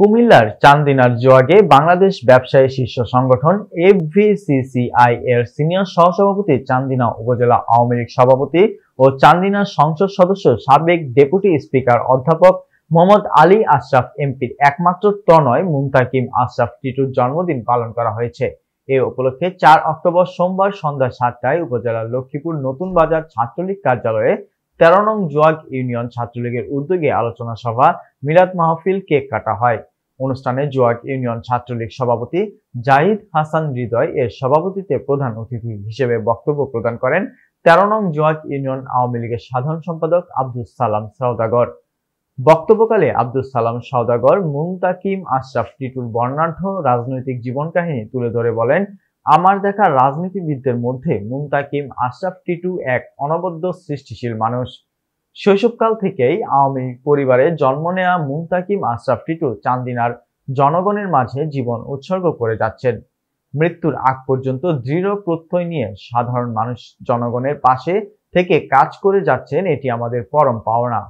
কুমিল্লার চান্দিনার জোয়াগে বাংলাদেশ ব্যবসায়ী শীর্ষ সংগঠন এফভিসিসিআই এর সিনিয়র সহসভাপতি, চান্দিনা উপজেলা আওয়ামী লীগ সভাপতি ও চান্দিনা সংসদ সদস্য সাবেক ডেপুটি স্পিকার অধ্যাপক মোহাম্মদ আলী আশরাফ এমপির একমাত্র তনয় মুনতাকিম আশরাফ টিটুর জন্মদিন পালন করা হয়েছে। এ উপলক্ষে ৪ অক্টোবর সোমবার সন্ধ্যা ৭টায় উপজেলার লক্ষ্মীপুর নতুন বাজার ছাত্রলীগ কার্যালয়ে ১৩ নং জোয়াগ ইউনিয়ন ছাত্রলীগের উদ্যোগে আলোচনা সভা, মিলাদ মাহফিল, কেক কাটা হয়। অনুষ্ঠানে জোয়াগ ইউনিয়ন ছাত্রলীগ সভাপতি জাহিদ হাসান হৃদয় এর সভাপতিত্বে প্রধান অতিথি হিসেবে বক্তব্য প্রদান করেন ১৩ নং জোয়াগ ইউনিয়ন আওয়ামী লীগের সাধারণ সম্পাদক আব্দুস সালাম সওদাগর। বক্তব্যকালে আব্দুস সালাম সওদাগর মুনতাকিম আশরাফ টিটুর বর্ণাঢ্য রাজনৈতিক জীবন কাহিনী তুলে ধরে বলেন, আমার দেখা রাজনীতিবিদদের মধ্যে মুনতাকিম আশরাফ টিটু এক অনবদ্য সৃষ্টিশীল মানুষ। শৈশবকাল থেকেই আওয়ামী পরিবারে জন্ম নেওয়া মুনতাকিম আশরাফ টিটু চান্দিনার জনগণের মাঝে জীবন উৎসর্গ করে যাচ্ছেন। মৃত্যুর আগ পর্যন্ত দৃঢ় প্রত্যয় নিয়ে সাধারণ মানুষ জনগণের পাশে থেকে কাজ করে যাচ্ছেন, এটি আমাদের পরম পাওনা।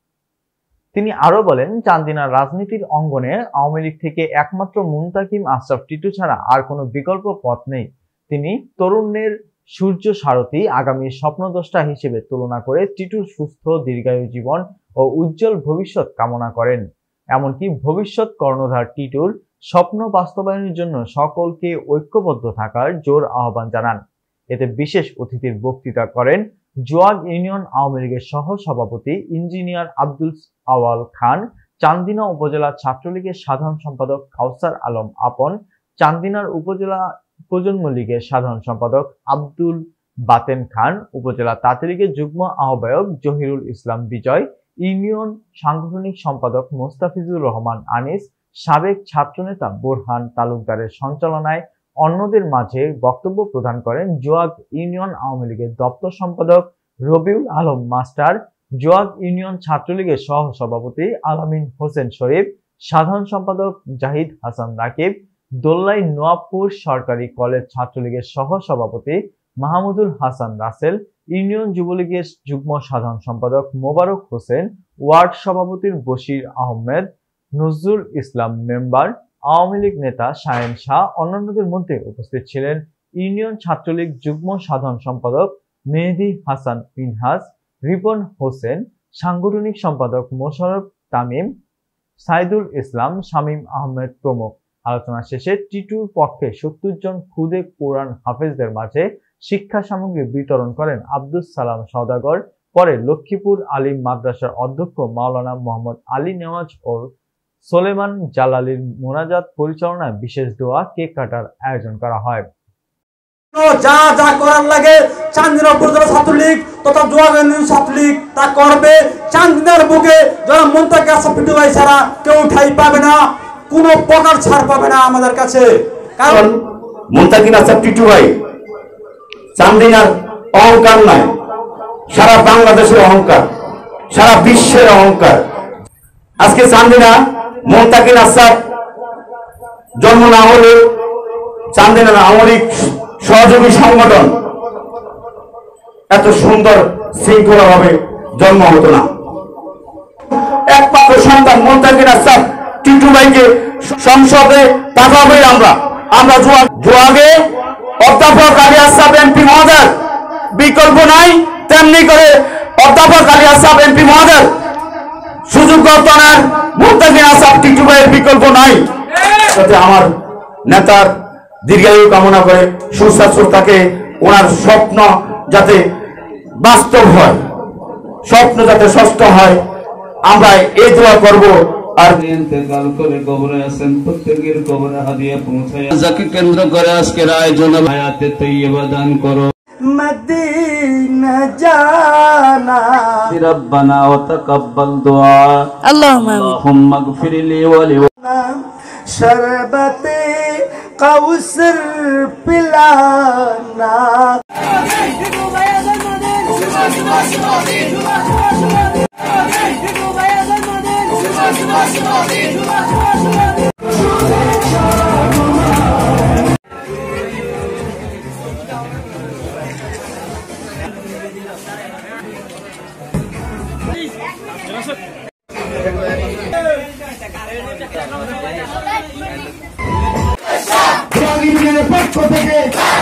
তিনি আরো বলেন, চান্দিনার রাজনীতির অঙ্গনে আওয়ামী লীগ থেকে একমাত্র মুনতাকিম আশরাফ টিটু ছাড়া আর কোনো বিকল্প পথ নেই। তিনি তরুণের সূর্য সারথী, আগামী স্বপ্নদ্রষ্টা হিসেবে তুলনা করে টিটুর সুস্থ দীর্ঘায়ু জীবন ও উজ্জ্বল ভবিষ্যৎ কামনা করেন। এমনকি ভবিষ্যৎ কর্ণধার টিটুর স্বপ্ন বাস্তবায়নের জন্য সকলকে ঐক্যবদ্ধ থাকার জোর আহ্বান জানান। এতে বিশেষ অতিথির বক্তৃতা করেন জোয়াগ ইউনিয়ন আওয়ামী লীগের সহ সভাপতি ইঞ্জিনিয়ার আব্দুল আওয়াল খান, চান্দিনা উপজেলা ছাত্রলীগের সাধারণ সম্পাদক কাউসার আলম আপন, চান্দিনার উপজেলা প্রজন্ম লীগের সাধারণ সম্পাদক আব্দুল বাতেন খান, উপজেলা তাঁতিলীগের যুগ্ম আহ্বায়ক জহিরুল ইসলাম বিজয়, ইউনিয়ন সাংগঠনিক সম্পাদক মোস্তাফিজুর রহমান আনিস, সাবেক ছাত্রনেতা বোরহান তালুকদারের সঞ্চালনায় অন্যদের মাঝে বক্তব্য প্রদান করেন জোয়াগ ইউনিয়ন আওয়ামী লীগের দপ্তর সম্পাদক রবিউল আলম মাস্টার, জোয়াগ ইউনিয়ন ছাত্রলীগের সহ সভাপতি আলামিন হোসেন শরীফ, সাধারণ সম্পাদক জাহিদ হাসান রাকিব, দোল্লাই নোয়াবপুর সরকারি কলেজ ছাত্রলীগের সহ সভাপতি মাহমুদুল হাসান রাসেল, ইউনিয়ন যুবলীগের যুগ্ম সাধারণ সম্পাদক মোবারক হোসেন, ওয়ার্ড সভাপতির বশির আহমেদ, নজরুল ইসলাম মেম্বার, আওয়ামী লীগ নেতা শাহেন শাহ। অন্যান্যদের মধ্যে উপস্থিত ছিলেন ইউনিয়ন ছাত্রলীগ যুগ্ম সাধারণ সম্পাদক মেহেদী হাসান মিনহাজ, রিপন হোসেন, সাংগঠনিক সম্পাদক মোশাররফ তামিম, সাইদুল ইসলাম, শামীম আহমেদ প্রমুখ। আলোচনা শেষে টিটুর পক্ষে ৭০ জন খুদে কোরআন হাফেজদের মাঝে শিক্ষা সামগ্রী বিতরণ করেন আব্দুস সালাম সওদাগর। পরে লক্ষ্মীপুর আলিম মাদ্রাসার অধ্যক্ষ মাওলানা মোহাম্মদ আলী নেওয়াজ ও সোলেমান জালালির মোনাজাত পরিচালনায় বিশেষ দোয়া, কেক কাটার আয়োজন করা হয়। যা যা করার লাগে চান্দিনা উপজেলা ছাত্রলীগ তথা জোয়াগ ইউনিয়ন ছাত্রলীগ তা করবে। চান্দিনার বুকে যারা মুনতাকিম আশরাফ টিটু ভাই ছাড়া কেউ ঠাঁই পাবে না, কোনো প্রকার ছাড় পাবে না আমাদের কাছে। কারণ মুনতাকিম আশরাফ টিটু ভাই চান্দিনার অহংকার নয়, সারা বাংলাদেশের অহংকার, সারা বিশ্বের অহংকার। আজকে চান্দিনা মুনতাকিম আশরাফ জন্ম না হলে চান্দিনার আওয়ামী লীগ সহযোগী সংগঠন এত সুন্দর শৃঙ্খলা ভাবে জন্ম হতো না। একমাত্র সন্তান মুনতাকিম আশরাফ টিটু ভাইকে সংসদে পাঠাবে। আমরা জোয়াগে অধ্যাপক আলী আশরাফ এমপি মহোদয় বিকল্প নাই, তেমনি করে অধ্যাপক আলী আশরাফ এমপি মহোদয় সুযোগ গঠনের মুনতাকিম আশরাফ টিটু ভাইয়ের বিকল্প নাই। আমার নেতার দীর্ঘায়ু কামনা করে সুস্বাস্থ্য থাকে, ওনার স্বপ্ন যাতে বাস্তব হয়, স্বপ্ন যাতে সষ্ট হয়, আমরা এই দোয়া করব। আর ইন্তেকাল করে কবরে আছেন, প্রত্যেকের কবরে হাদিয়া পৌঁছায়। যাকে কেন্দ্র করে আজকের আয়োজন, হায়াতে তৈয়বা দান করো। মদিনা জানা রব্বানা ওয়া তাকাব্বাল দুআ, আল্লাহুম্মা গফির লি ওয়া লি শরবতে কাউসার পিলানা। পক্ষ থেকে